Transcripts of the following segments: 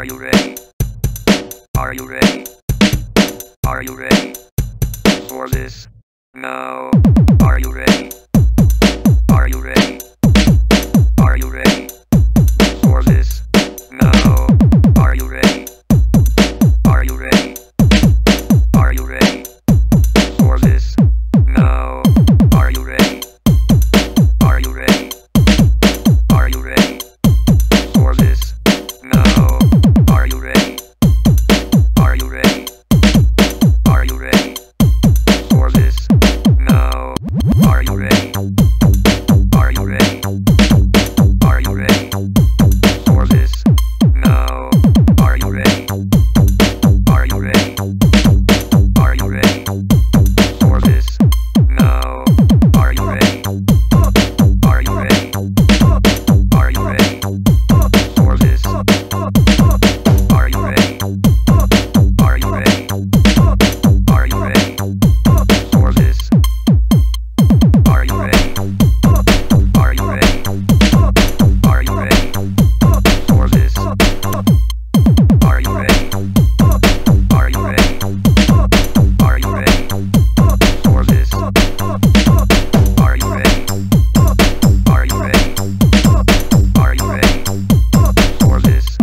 Are you ready? Are you ready? Are you ready for this? No. Are you ready? Are you ready? Are you ready for this? No. Are you ready? Are you ready? Are you ready for this? No. Are you ready? Are you ready? Are you ready for this? No. Are you ready? Are you ready? Are you ready for this? No. Are you ready? Are you ready? Are you ready for this? No. Are you ready? Are you ready? Are you ready for this? No. Are you ready? Are you ready? Are you ready for this? Are you ready? Are you ready? Are you ready for this? Are you ready? Are you ready? Are you ready for this? Are you ready? Are you ready? Are you ready for this? Are you ready? Are you ready? Are you ready for this?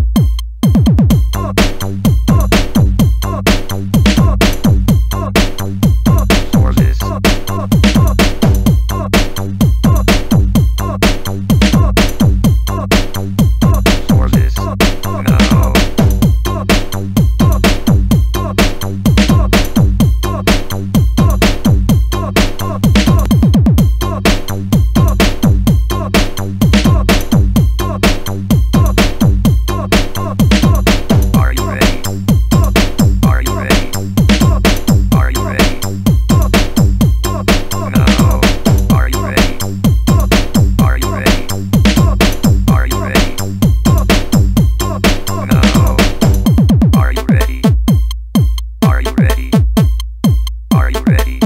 For this? For this? No. Are you ready? Are you ready? Are you ready? No. Are you ready? Are you ready? Are you ready? No. Are you ready? Are you ready? Are you ready?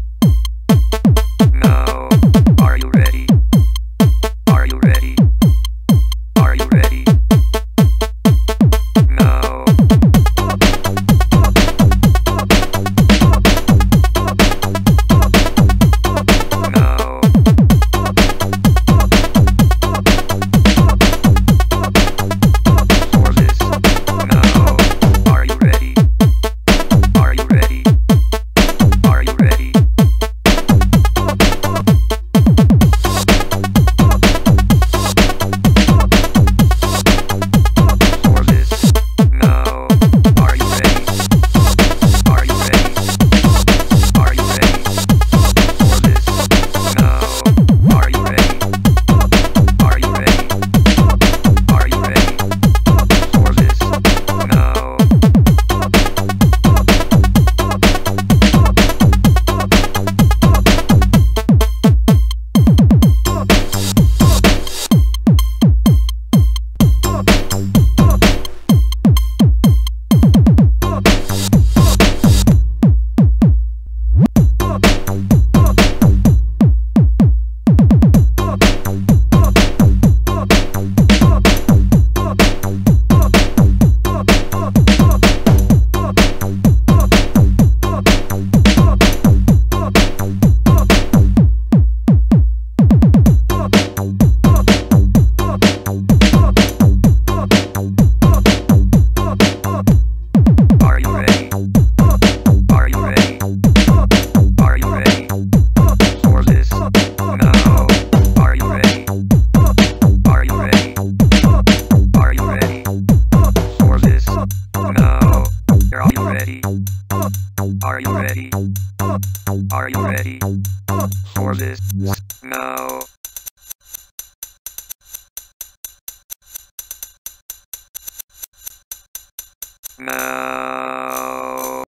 No. Are you ready? Are you ready? Are you ready? No. No. For this? No. Are you ready? Are you ready? Are you ready? For this? No. Are you ready? Are you ready? Are you ready for this? No. Are you ready? Are you ready? Are you ready for this? No. Are you ready? Are you ready? Are you ready for this? No. Are you ready? Are you ready? Are you ready for this? No. Are you ready? Are you ready? Are you ready for this? No.